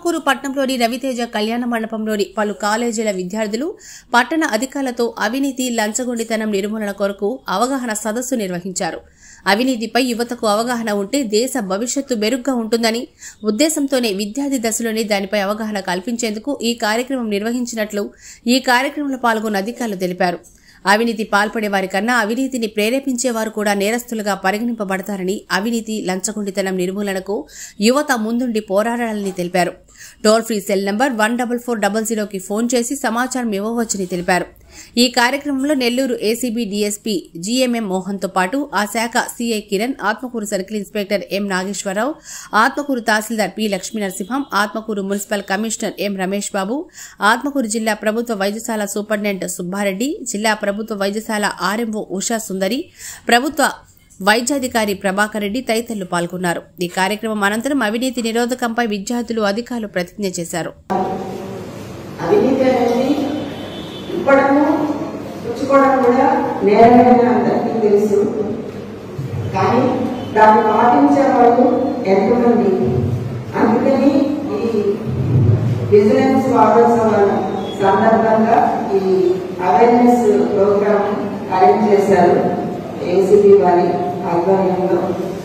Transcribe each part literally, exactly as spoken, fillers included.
ఆత్మకూరు పట్టణంలోని రవితేజ కళ్యాణ మండపంలోని పలు కాలేజీల విద్యార్థులు పట్టణ అధికారులతో అవినీతి లంచగొండితనం నిర్మూలన కొరకు అవగాహన సదస్సు నిర్వహించారు. అవినీతిపై యువతకు అవగాహన ఉంటే దేశ భవిష్యత్తు మెరుగ్గా ఉంటుందని ఉద్దేశంతోనే విద్యార్థి దశలోనే దానిపై అవగాహన కల్పించేందుకు ఈ కార్యక్రమం నిర్వహించినట్లు ఈ కార్యక్రమంలో పాల్గొన్న అధికారులు తెలిపారు. అవినీతి పాల్పడే వారి కన్నా అవినీతిని ప్రేరేపించేవారు కూడా నేరస్తులుగా పరిగణింపబడతారని, అవినీతి లంచగొండితనం నిర్మూలనకు యువత ముందుండి పోరాడాలని తెలిపారు. Toll free cell number one double four double జీరోకి ఫోన్ చేసి సమాచారం ఇవ్వవచ్చని తెలిపారు. ఈ కార్యక్రమంలో నెల్లూరు ఏసీబీ డీఎస్పీ జీఎంఎం మోహన్తో పాటు ఆ శాఖ CI Kiran, Atmakur circle inspector M Nageswararao, Atmakur తహసీల్దార్ P Lakshminarasimham, Atmakur municipal commissioner M Ramesh Babu, Atmakur జిల్లా ప్రభుత్వ వైద్యశాల సూపరింటెండెంట్ సుబ్బారెడ్డి, జిల్లా ప్రభుత్వ వైద్యశాల ఆర్ఎంఓ ఉషా సుందరి, ప్రభుత్వ వైద్యాధికారి ప్రభాకర్ రెడ్డి తదితరులు పాల్గొన్నారు. ఈ కార్యక్రమం అనంతరం అవినీతి నిరోధకంపై విద్యార్థులు, అధికారులు ప్రతిజ్ఞ చేశారు. ఇప్పటికూ పుచ్చుకోవడం కూడా నేరమైన అందరికీ తెలుసు. కానీ దాన్ని పాటించే వాళ్ళు ఎంతమంది? అందుకని ఈ విజిలెన్స్ వారోత్సవాల సందర్భంగా ఈ అవేర్నెస్ ప్రోగ్రామ్ అరేంజ్ చేశారు ఏసీబీ వారి ఆధ్వర్యంలో.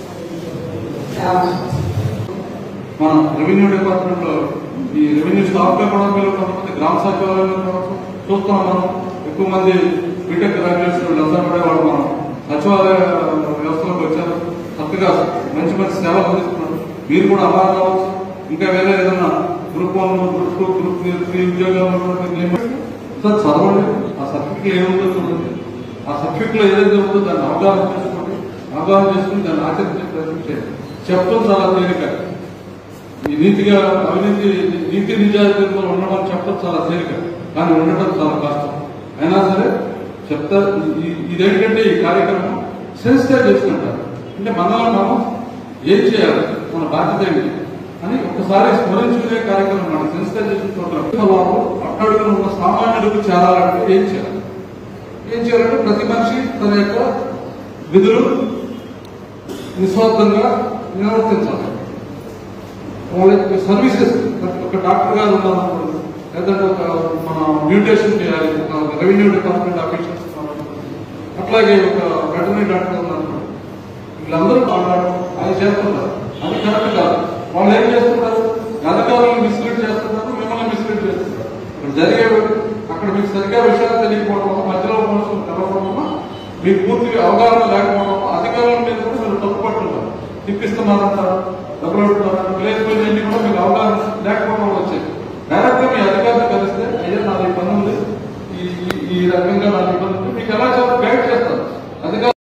మన రెవెన్యూ డిపార్ట్మెంట్ లో ఈ రెవెన్యూ స్టాఫ్ లో కూడా మీరు కొంతమంది గ్రామ సచివాలయంలో చూస్తున్నాం. మనం ఎక్కువ మంది బీటెక్ గ్రాడ్యుయేట్స్ వీళ్ళంతా కూడా వాళ్ళు మనం సచివాలయ వ్యవస్థలోకి వచ్చారు. చక్కగా మంచి మంచి సేవలు అందిస్తున్నారు. మీరు కూడా అలా కావచ్చు. ఇంకా వేరే ఏదైనా group one, group two, group three ఉద్యోగాలు చదవండి. ఆ సర్టిఫికెట్ ఏముందో చూడండి. ఆ సర్టిఫికెట్ లో ఏదైతే ఉందో దాన్ని అవగాహన చేసుకోండి. అవగాహన చేసుకుని దాన్ని ఆచరించే ప్రయత్నం చేయండి. చెప్పడం చాలా తేలిక. ఈ నీతిగా అవినీతి నీతి నిజాయితీలో ఉండడం చెప్పడం చాలా తేలిక, కానీ ఉండటం చాలా కష్టం. అయినా సరే చెప్తా. ఇదేంటంటే ఈ కార్యక్రమం సెన్సిటైజ్ చేసుకుంటారు. అంటే మనలో మనం ఏం చేయాలి, మన బాధ్యత ఏంటి అని ఒకసారి స్మరించుకునే కార్యక్రమం. మనం సెన్సిటైజ్ చేసుకుంటారు. అట్టడుగున ఉన్న సామాన్యులకు చేరాలంటే ఏం చేయాలి? ఏం చేయాలంటే ప్రతి మనిషి తన యొక్క విధులు నిస్వార్థంగా నిర్వర్తించాలి. వాళ్ళకి సర్వీసెస్ ఒక డాక్టర్ గారు ఉన్నారనుకోండి, లేదంటే ఒక మన మ్యూటేషన్ చేయాలి, రెవెన్యూ డిపార్ట్మెంట్ ఆఫీసర్స్ అట్లాగే ఒక వెటర్నరీ డాక్టర్ ఉన్నారనుకోండి, వీళ్ళందరూ మాట్లాడడం అది చేస్తున్నారు. అది కరెక్ట్ కాదు. వాళ్ళు ఏం చేస్తున్నారు? అధికారులను మిస్లీడ్ చేస్తున్నారు, మిమ్మల్ని మిస్లీడ్ చేస్తున్నారు. ఇక్కడ జరిగే అక్కడ మీకు సరిగ్గా విషయాలు తెలియకపోవడం వల్ల, మధ్యలో మనుషులు తెలవడం వల్ల, మీకు పూర్తిగా అవగాహన లేకపోవడం వల్ల అధికారుల మీద కూడా మీరు తప్పుపట్టున్నారు. తిప్పిస్తున్నారంటారు, డబ్బులు అడుగుతున్నారు, ప్లేస్ అన్ని కూడా మీకు అవగాహన లేకపోవడం వచ్చేది. డైరెక్ట్ గా మీ అధికారులు కలిస్తే అయ్యా నాది ఇబ్బంది ఉంది, ఈ ఈ రకంగా నాది ఇబ్బంది ఉంది, మీకు ఎలా గైడ్ చేస్తారు. అధికారులు